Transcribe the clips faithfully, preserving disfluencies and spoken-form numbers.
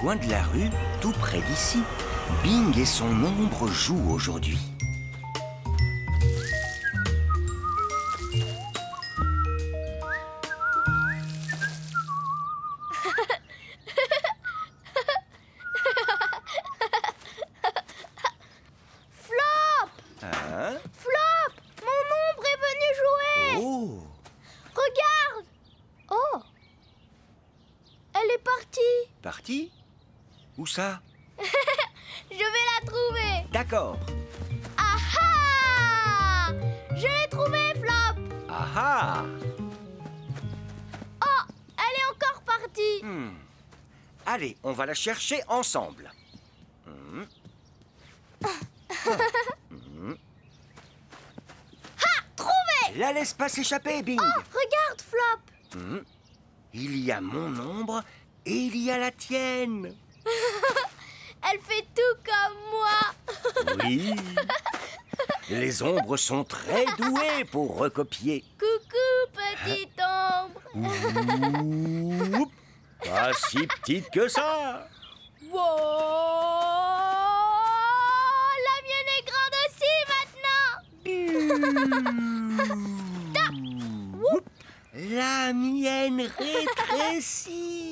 coin de la rue, tout près d'ici, Bing et son ombre jouent aujourd'hui. Flop! Hein? Flop! Mon ombre est venue jouer! Oh! Regarde! Oh! Elle est partie! Parti? Où ça? Je vais la trouver! D'accord. Ah ah! Je l'ai trouvée, Flop! Ah ah! Oh! Elle est encore partie! Hmm. Allez, on va la chercher ensemble. Hmm. Hmm. Ah! Trouvé! La laisse pas s'échapper, Bing. Oh! Regarde, Flop! Hmm. Il y a mon ombre et il y a la tienne. Elle fait tout comme moi! Oui. Les ombres sont très douées pour recopier. Coucou, petite ombre! Oups. Pas si petite que ça. Wow! La mienne est grande aussi maintenant! Oups. La mienne rétrécit.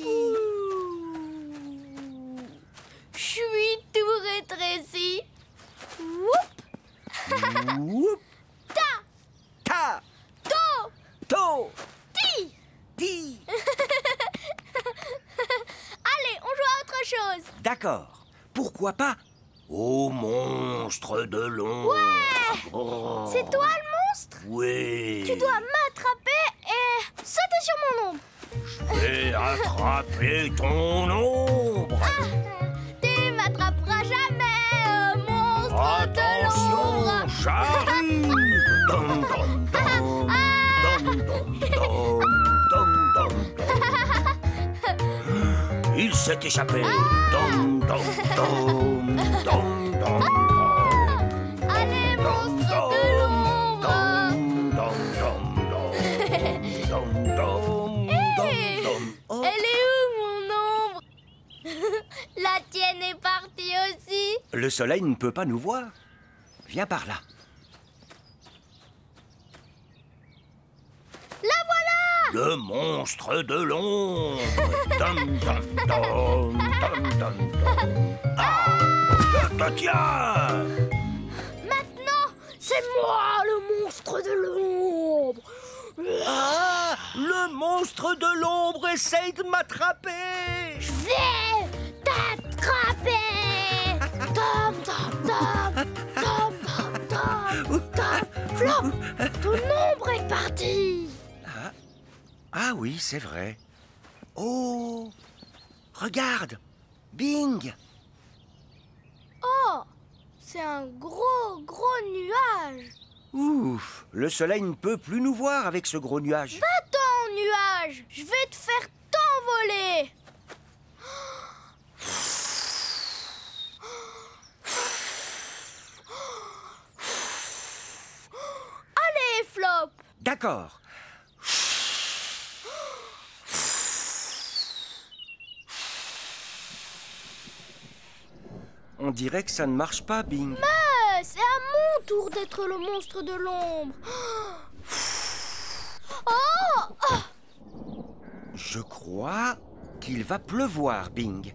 Je suis tout rétréci. Whoop! Oups. Ta! Ta. To! To. Ti! Ti. Allez, on joue à autre chose. D'accord. Pourquoi pas au monstre de l'ombre. Ouais! Oh. C'est toi le monstre? Oui. Tu dois m'attraper et sauter sur mon ombre. Je vais attraper ton ombre. Ah, tu m'attraperas jamais, euh, monstre Attention, de l'ombre. j'arrive. Dom, dom, dom. Dom, dom, dom. Dom, dom, dom. Il s'est échappé. Dom, dom, dom. Dom, dom, dom. Allez, monstre de l'ombre. Hé, Oh, elle est où, mon ombre? La tienne est partie aussi. le soleil ne peut pas nous voir. Viens par là. La voilà. Le monstre de l'ombre. Dum, dum, dum, dum, dum, dum. Ah, je te tiens. Maintenant, c'est moi le monstre de l'ombre. Ah, le monstre de l'ombre essaye de m'attraper. Je vais t'attraper. Tom, tom, tom, tom, tom, tom, tom. Flop, ton ombre est partie. Ah, ah oui, c'est vrai. Oh, regarde, Bing. Oh, c'est un gros, gros nuage. Ouf, le soleil ne peut plus nous voir avec ce gros nuage. Va-t'en, nuage. Je vais te faire t'envoler. Allez, Flop. D'accord. On dirait que ça ne marche pas, Bing. Mais c'est à mon tour d'être le monstre de l'ombre. Oh, oh. Je crois qu'il va pleuvoir, Bing.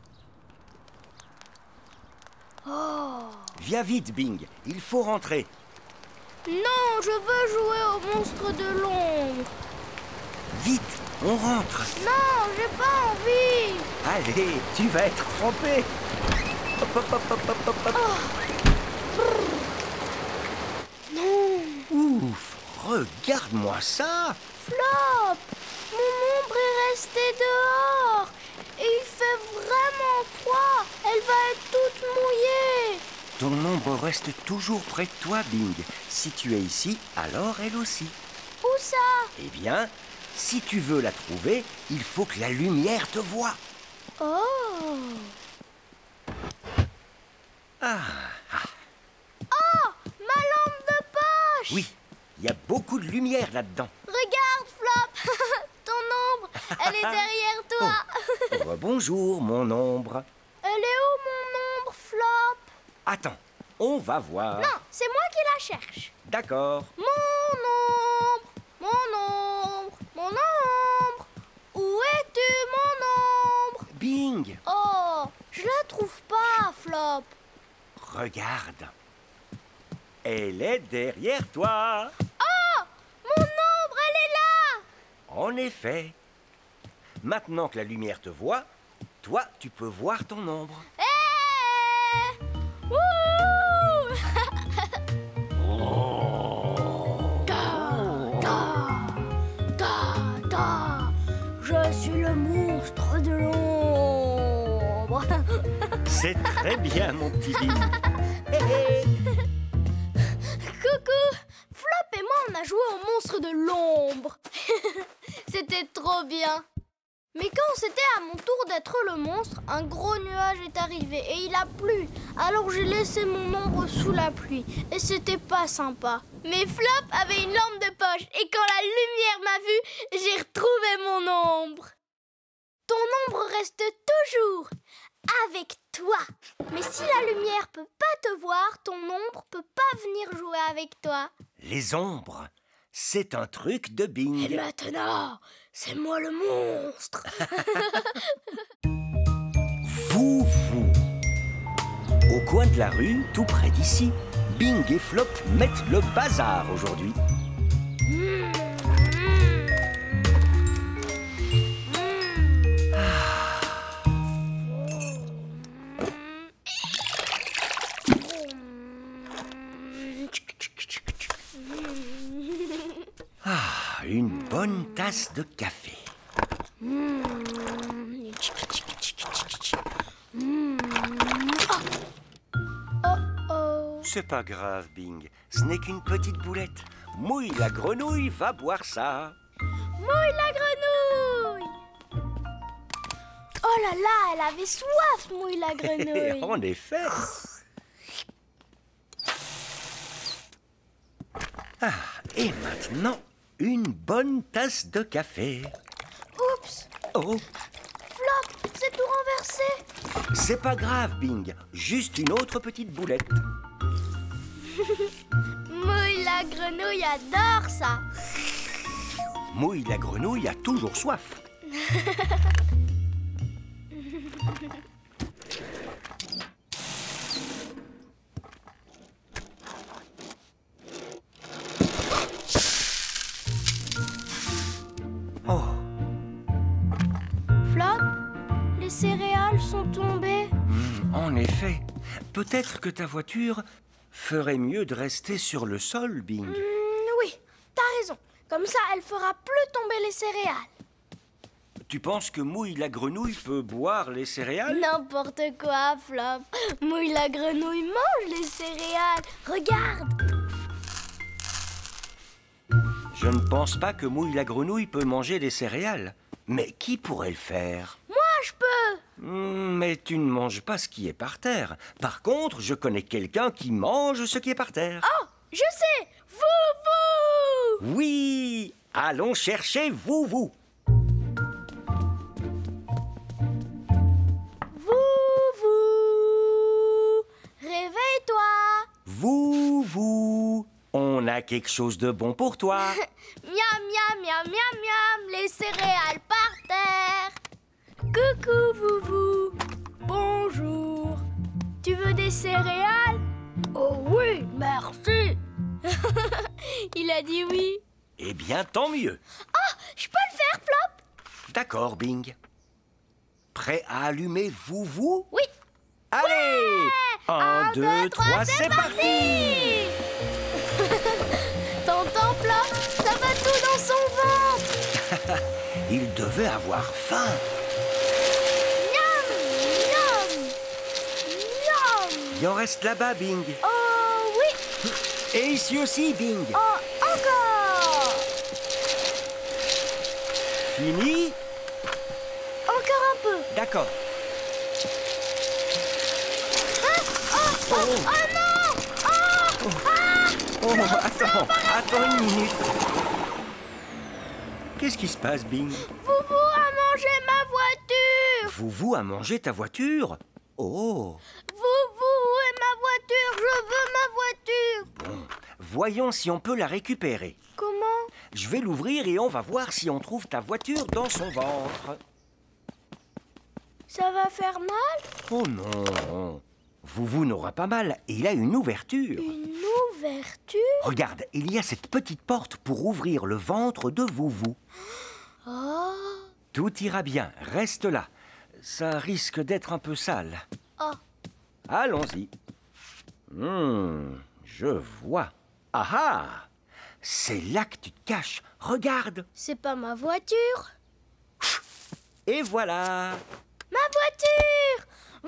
Oh. Viens vite, Bing. Il faut rentrer. Non, je veux jouer au monstre de l'ombre. Vite, on rentre. Non, j'ai pas envie. Allez, tu vas être trempé. Hop, hop, hop, hop, hop, hop, hop. Oh. Non. Ouf, regarde-moi ça. Flop, mon ombre est restée dehors. Et il fait vraiment froid. Elle va être toute mouillée. Ton ombre reste toujours près de toi, Bing. Si tu es ici, alors elle aussi. Où ça? Eh bien, si tu veux la trouver, il faut que la lumière te voie. Oh. Ah, ah. Oh, ma lampe de poche. Oui, il y a beaucoup de lumière là-dedans. Regarde, Flop. Ton ombre, elle est derrière toi. Oh, bonjour, mon ombre. Elle est où, mon ombre, Flop? Attends, on va voir. Non, c'est moi qui la cherche. D'accord. Mon ombre, mon ombre, mon ombre. Où es-tu, mon ombre? Bing! Oh, je la trouve pas, Flop. Regarde. Elle est derrière toi. Oh, mon ombre, elle est là. En effet. Maintenant que la lumière te voit, toi, tu peux voir ton ombre. Eh Wouh Da, da, da, da. Je suis le monstre de l'ombre. C'est très bien, mon petit Bing. Hé, hé. Coucou, Flop et moi, on a joué au monstre de l'ombre. C'était trop bien. Mais quand c'était à mon tour d'être le monstre, un gros nuage est arrivé et il a plu. Alors j'ai laissé mon ombre sous la pluie et c'était pas sympa. Mais Flop avait une lampe de poche et quand la lumière m'a vue, j'ai retrouvé mon ombre. Ton ombre reste toujours avec toi. Mais si la lumière peut pas te voir, ton ombre peut pas venir jouer avec toi. Les ombres, c'est un truc de Bing. Et maintenant, c'est moi le monstre. Vous, vous. Au coin de la rue, tout près d'ici, Bing et Flop mettent le bazar aujourd'hui. Mmh, mmh. Ah, une bonne tasse de café. Mmh. Mmh. Oh oh. C'est pas grave, Bing. Ce n'est qu'une petite boulette. Mouille la grenouille va boire ça. Mouille la grenouille. Oh là là, elle avait soif, Mouille la grenouille. En effet. Ah, et maintenant, une bonne tasse de café. Oups. Oh, Flop, c'est tout renversé. c'est pas grave, Bing. Juste une autre petite boulette. Mouille la grenouille adore ça. Mouille la grenouille a toujours soif. Oh, Flop, les céréales sont tombées. hmm, en effet. Peut-être que ta voiture ferait mieux de rester sur le sol, Bing. Mmh, oui, t'as raison. Comme ça, elle fera plus tomber les céréales. Tu penses que Mouille la grenouille peut boire les céréales? N'importe quoi, Flop. Mouille la grenouille mange les céréales. Regarde. Je ne pense pas que Mouille la grenouille peut manger des céréales. Mais qui pourrait le faire? Moi, je peux. Hmm, mais tu ne manges pas ce qui est par terre. Par contre, je connais quelqu'un qui mange ce qui est par terre. Oh, je sais. Vous, vous. Oui! Allons chercher vous, vous. Vous, vous. Réveille-toi. Vous, vous. On a quelque chose de bon pour toi. Miam, miam, miam, miam, miam. Les céréales par terre. Coucou, vous, vous. Bonjour. Tu veux des céréales? Oh oui, merci. Il a dit oui. Eh bien, tant mieux. Oh, je peux le faire, Flop? D'accord, Bing. Prêt à allumer vous, vous? Oui. Allez! Un, Un, deux, deux, trois, trois, c'est c'est parti! T'entends, Flop? Ça va tout dans son ventre. Il devait avoir faim. Miam, miam, miam. Il en reste là-bas, Bing. Oh oui. Et ici aussi, Bing. Oh, encore. Fini? Encore un peu. D'accord. Hein? Oh, oh, Oh. oh non. Oh, ah. Oh, attends, attends une minute. Qu'est-ce qui se passe, Bing? Vouvou a mangé ma voiture. Vouvou a mangé ta voiture? Oh! Vouvou, où est ma voiture? Je veux ma voiture! Bon, voyons si on peut la récupérer. Comment? Je vais l'ouvrir et on va voir si on trouve ta voiture dans son ventre. Ça va faire mal? Oh non! Vouvou n'aura pas mal, il a une ouverture. Une ouverture? Regarde, il y a cette petite porte pour ouvrir le ventre de Vouvou. Oh! Tout ira bien, reste là. Ça risque d'être un peu sale. Oh! Allons-y. Hmm, je vois. Ah ah! C'est là que tu te caches. Regarde. C'est pas ma voiture? Et voilà. Ma voiture!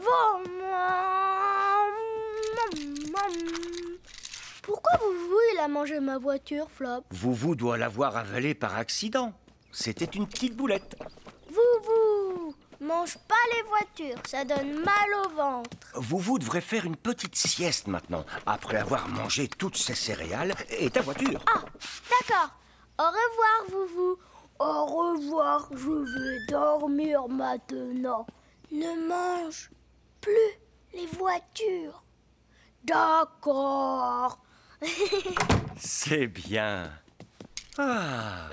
Pourquoi Vouvou il a mangé ma voiture, Flop? Vouvou doit l'avoir avalée par accident. C'était une petite boulette. Vouvou, mange pas les voitures, ça donne mal au ventre. Vouvou devrait faire une petite sieste maintenant, après avoir mangé toutes ses céréales et ta voiture. Ah, d'accord. Au revoir, Vouvou. Au revoir, je vais dormir maintenant. Ne mange plus les voitures. D'accord. C'est bien. Ah.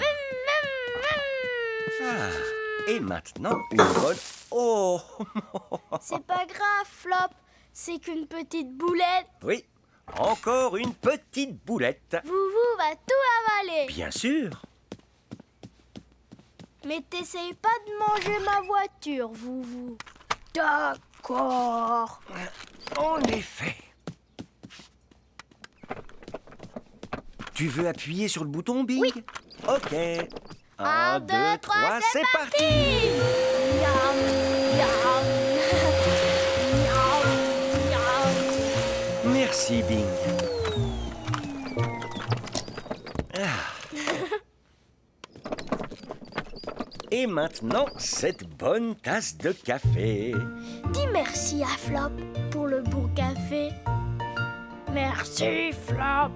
Ah. Et maintenant, une bonne... Oh! C'est pas grave, Flop. C'est qu'une petite boulette. Oui, encore une petite boulette. Vouvou va tout avaler. Bien sûr. Mais t'essayes pas de manger ma voiture, Vouvou. D'accord. En effet. Tu veux appuyer sur le bouton, Bing? Oui. Ok. Un, Un, deux, trois, c'est parti. Miam, miam. Miam, miam. Merci, Bing. Ah. Et maintenant, cette bonne tasse de café. Dis merci à Flop pour le bon café. Merci, Flop.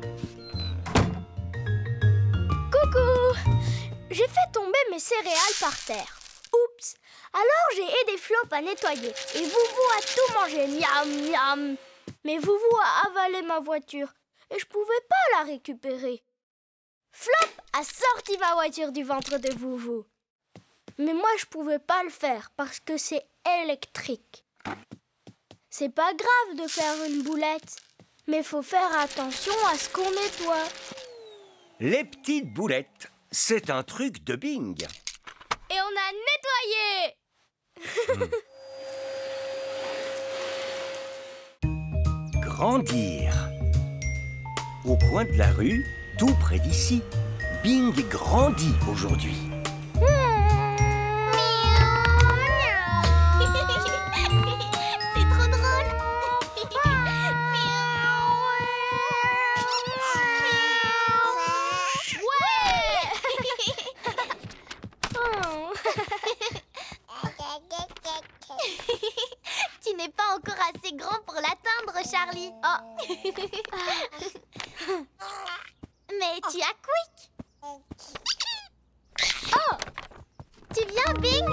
Coucou! J'ai fait tomber mes céréales par terre. Oups! Alors j'ai aidé Flop à nettoyer et Vouvou a tout mangé. Miam, miam. Mais Vouvou a avalé ma voiture et je pouvais pas la récupérer. Flop a sorti ma voiture du ventre de Vouvou. Mais moi, je pouvais pas le faire parce que c'est électrique. C'est pas grave de faire une boulette, mais faut faire attention à ce qu'on nettoie. Les petites boulettes, c'est un truc de Bing. Et on a nettoyé. Hmm. Grandir. Au coin de la rue, tout près d'ici, Bing grandit aujourd'hui. C'est trop drôle. Tu n'es pas encore assez grand pour l'atteindre, Charlie. Oh. Mais tu as Quick. Oh. Tu viens, Bing?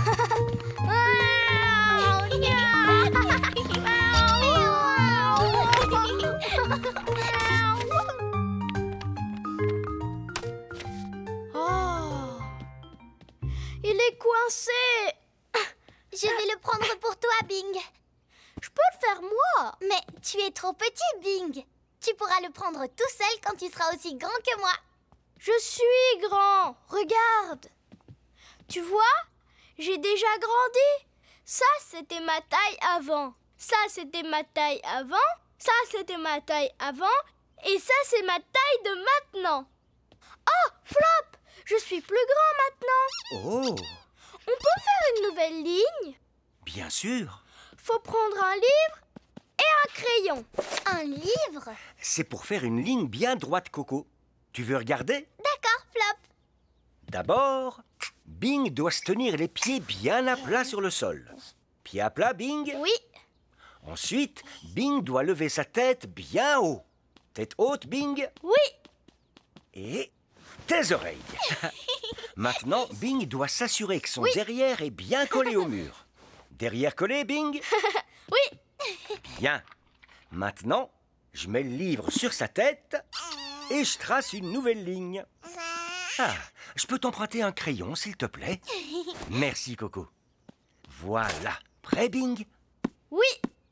Oh. Il est coincé. Je vais le prendre pour toi, Bing. Je peux le faire moi. Mais tu es trop petit, Bing. Tu pourras le prendre tout seul quand tu seras aussi grand que moi. Je suis grand. Regarde. Tu vois, j'ai déjà grandi. Ça, c'était ma taille avant. Ça, c'était ma taille avant. Ça, c'était ma taille avant. Et ça, c'est ma taille de maintenant. Oh, Flop, je suis plus grand maintenant. Oh! On peut faire une nouvelle ligne? Bien sûr. Faut prendre un livre et un crayon. Un livre? C'est pour faire une ligne bien droite, Coco. Tu veux regarder? D'accord, Flop. D'abord, Bing doit se tenir les pieds bien à plat sur le sol. Pieds à plat, Bing? Oui. Ensuite, Bing doit lever sa tête bien haut. Tête haute, Bing? Oui. Et tes oreilles. Maintenant, Bing doit s'assurer que son Oui. derrière est bien collé au mur. Derrière collé, Bing? Oui. Bien. Maintenant, je mets le livre sur sa tête et je trace une nouvelle ligne. Ah, je peux t'emprunter un crayon, s'il te plaît? Merci, Coco. Voilà. Prêt, Bing? Oui.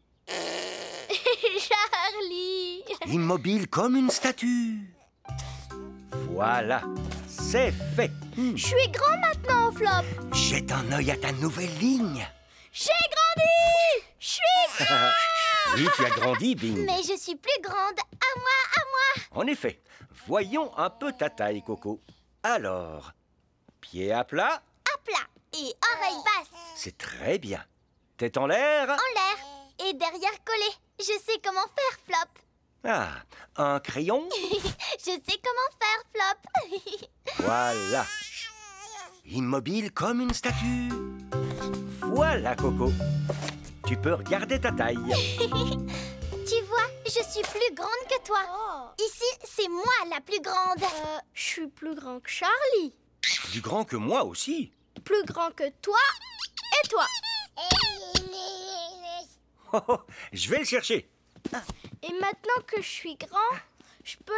Charlie. Immobile comme une statue. Voilà. C'est fait. Hmm. Je suis grand maintenant, Flop. Jette un œil à ta nouvelle ligne. J'ai grandi. Je suis grand. Oui, tu as grandi, Bing. Mais je suis plus grande. À moi, à moi. En effet. Voyons un peu ta taille, Coco. Alors, pied à plat. À plat et oreille basse. C'est très bien. Tête en l'air. En l'air et derrière collé. Je sais comment faire, Flop. Ah, un crayon. Je sais comment faire, Flop. Voilà. Immobile comme une statue. Voilà, Coco. Tu peux regarder ta taille. Tu vois, je suis plus grande que toi. Oh. Ici, c'est moi la plus grande. Euh, je suis plus grand que Charlie. Plus grand que moi aussi. Plus grand que toi et toi. Oh, oh, je vais le chercher. Et maintenant que je suis grand, je peux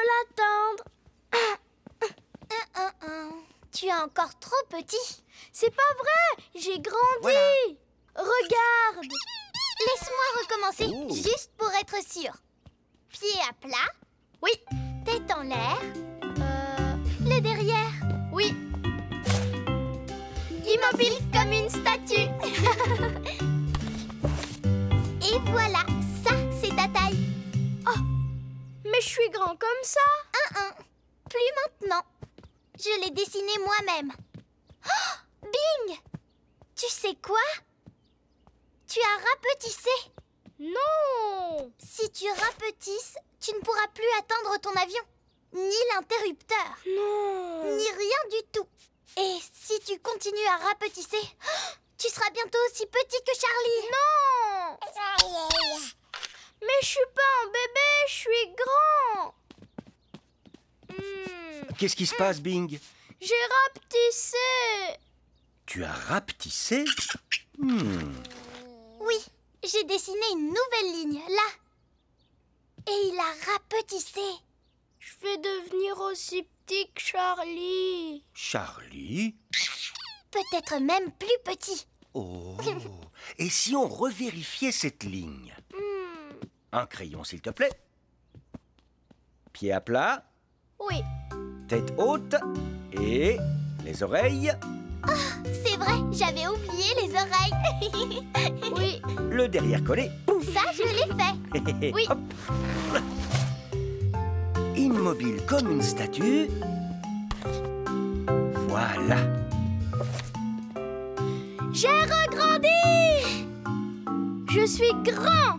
l'atteindre. Tu es encore trop petit. C'est pas vrai, j'ai grandi. Voilà. Regarde. Laisse-moi recommencer, Ouh. Juste pour être sûr. Pied à plat. Oui. Tête en l'air. Euh... Le derrière. Oui. Immobile comme une statue. Et voilà, ça, c'est ta taille. Oh, mais je suis grand comme ça. Un, un. Plus maintenant. Je l'ai dessiné moi-même. Oh, Bing! Tu sais quoi? Tu as rapetissé. Non! Si tu rapetisses, tu ne pourras plus atteindre ton avion. Ni l'interrupteur. Non! Ni rien du tout. Et si tu continues à rapetisser, tu seras bientôt aussi petit que Charlie. Non! Mais je suis pas un bébé, je suis grand. Hmm. Qu'est-ce qui se passe, Bing? J'ai rapetissé. Tu as rapetissé? Hmm. Oui, j'ai dessiné une nouvelle ligne, là. Et il a rapetissé. Je vais devenir aussi petit que Charlie. Charlie? Peut-être même plus petit. Oh! Et si on revérifiait cette ligne? Hmm. Un crayon, s'il te plaît. Pied à plat. Oui. Tête haute. Et les oreilles. Oh, c'est vrai, j'avais oublié les oreilles. Oui. Le derrière collé. Ça, je l'ai fait. Oui. Hop. Immobile comme une statue. Voilà. J'ai regrandi. Je suis grand.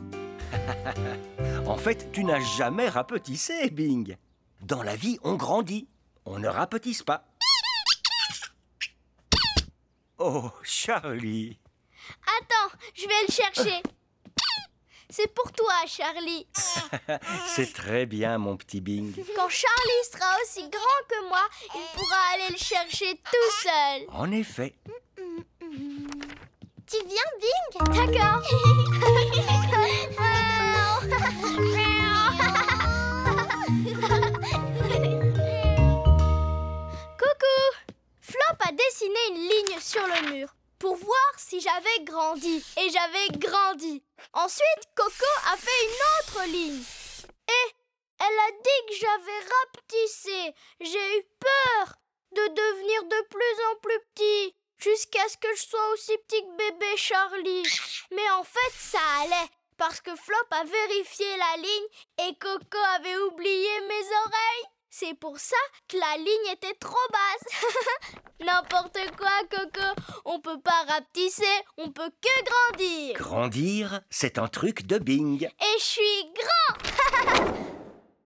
En fait, tu n'as jamais rapetissé, Bing. Dans la vie, on grandit. On ne rapetisse pas. Oh, Charlie. Attends, je vais le chercher. C'est pour toi, Charlie. C'est très bien, mon petit Bing. Quand Charlie sera aussi grand que moi, il pourra aller le chercher tout seul. En effet. Tu viens, Bing? D'accord. Coucou. Flop a dessiné une ligne sur le mur pour voir si j'avais grandi. Et j'avais grandi. Ensuite, Coco a fait une autre ligne. Et elle a dit que j'avais rapetissé. J'ai eu peur de devenir de plus en plus petit, jusqu'à ce que je sois aussi petit que bébé Charlie. Mais en fait, ça allait, parce que Flop a vérifié la ligne et Coco avait oublié mes oreilles. C'est pour ça que la ligne était trop basse. N'importe quoi, Coco. On peut pas rapetisser, on peut que grandir. Grandir, c'est un truc de Bing. Et je suis grand.